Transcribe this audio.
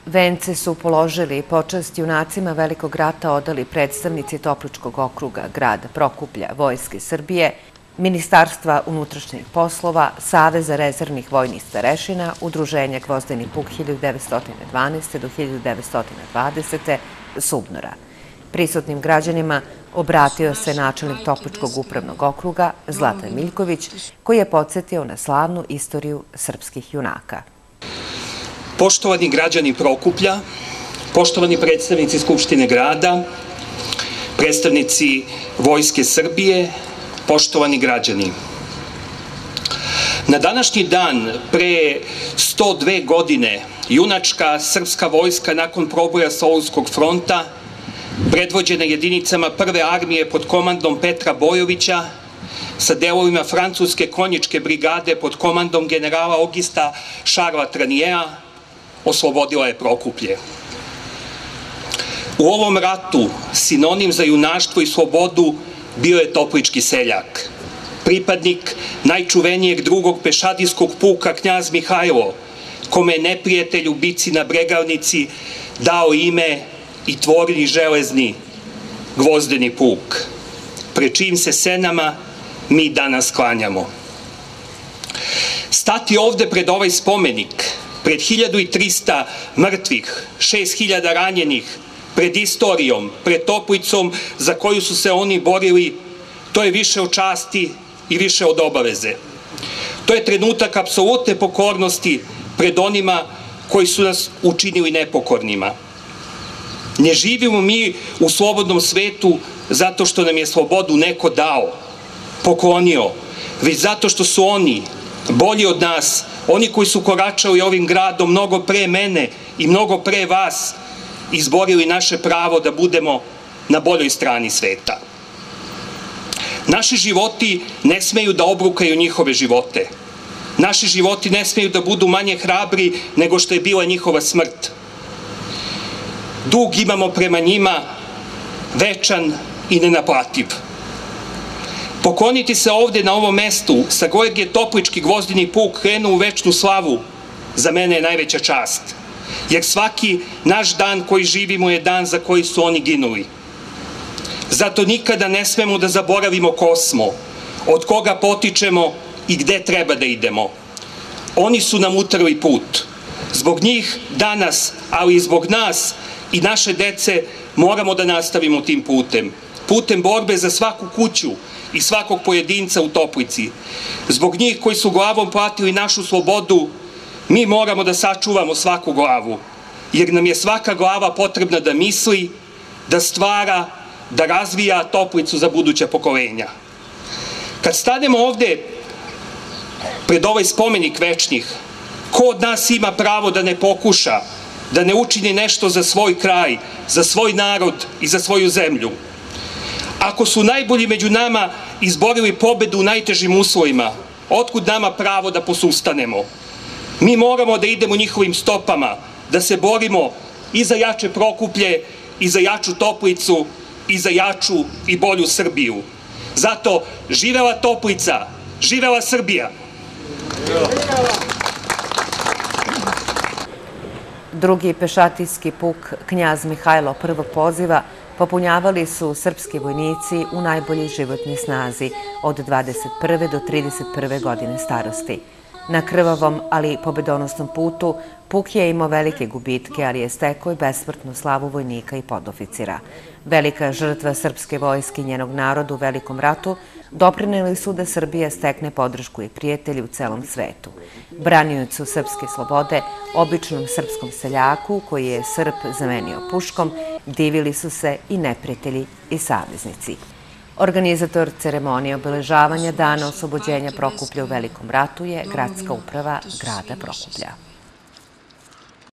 Vence su položili počast junacima Velikog rata odali predstavnici Topličkog okruga, grada Prokuplja, Vojske Srbije, Ministarstva unutrašnjih poslova, Saveza rezervnih vojnih starešina, Udruženja Gvozdeni puk 1912. do 1920. Subnora. Prisutnim građanima obratio se načelnik Topličkog upravnog okruga Zlatan Miljković, koji je podsjetio na slavnu istoriju srpskih junaka. Poštovani građani Prokuplja, poštovani predstavnici Skupštine grada, predstavnici Vojske Srbije, poštovani građani. Na današnji dan, pre 102 godine, junačka srpska vojska nakon proboja Solunskog fronta, predvođena jedinicama Prve armije pod komandom Petra Bojovića, sa delovima Francuske konjičke brigade pod komandom generala Ogista Šarla Tranijeja, oslobodila je Prokuplje. U ovom ratu sinonim za junaštvo i slobodu bio je toplički seljak, pripadnik najčuvenijeg drugog pešadijskog puka knjaz Mihajlo, kome je neprijatelj u bici na Bregalnici dao ime i tvorili železni Gvozdeni puk, pred čijim se senama mi danas klanjamo. Stati ovde pred ovaj spomenik, pred 1300 mrtvih, 6000 ranjenih, pred istorijom, pred Toplicom za koju su se oni borili, to je više od časti i više od obaveze. To je trenutak apsolutne pokornosti pred onima koji su nas učinili nepokornima. Ne živimo mi u slobodnom svetu zato što nam je slobodu neko dao, poklonio, već zato što su oni, bolji od nas, oni koji su koračali ovim gradom mnogo pre mene i mnogo pre vas, izborili naše pravo da budemo na boljoj strani sveta. Naši životi ne smeju da obrukaju njihove živote. Naši životi ne smeju da budu manje hrabri nego što je bila njihova smrt. Dug imamo prema njima, večan i nenaplativ. Pokloniti se ovde na ovom mestu sa kojeg je Toplički Gvozdeni puk krenuo u večnu slavu, za mene je najveća čast. Jer svaki naš dan koji živimo je dan za koji su oni ginuli. Zato nikada ne smemo da zaboravimo ko smo, od koga potičemo i gde treba da idemo. Oni su nam utrli put. Zbog njih danas, ali i zbog nas i naše dece, moramo da nastavimo tim putem. Putem borbe za svaku kuću i svakog pojedinca u Toplici. Zbog njih koji su glavom platili našu slobodu, mi moramo da sačuvamo svaku glavu, jer nam je svaka glava potrebna da misli, da stvara, da razvija Toplicu za buduća pokolenja. Kad stanemo ovde pred ovaj spomenik večnih, ko od nas ima pravo da ne pokuša, da ne učini nešto za svoj kraj, za svoj narod i za svoju zemlju? Ako su najbolji među nama izborili pobedu u najtežim uslovima, otkud nama pravo da posustanemo? Mi moramo da idemo njihovim stopama, da se borimo i za jače Prokuplje, i za jaču Toplicu, i za jaču i bolju Srbiju. Zato živela Toplica, živela Srbija! Drugi pešatijski puk knjaz Mihajlo prvog poziva popunjavali su srpski vojnici u najboljoj životnoj snazi od 21. do 31. godine starosti. Na krvavom, ali pobedonosnom putu, puk je imao velike gubitke, ali je stekao i besmrtnu slavu vojnika i podoficira. Velika žrtva srpske vojske i njenog naroda u Velikom ratu doprineli su da Srbija stekne podršku i prijatelji u celom svetu. Braniocu srpske slobode, običnom srpskom seljaku, koji je Srb zamenio puškom, divili su se i neprijatelji i saveznici. Organizator ceremonije obeležavanja Dana oslobođenja Prokuplja u Velikom ratu je Gradska uprava grada Prokuplja.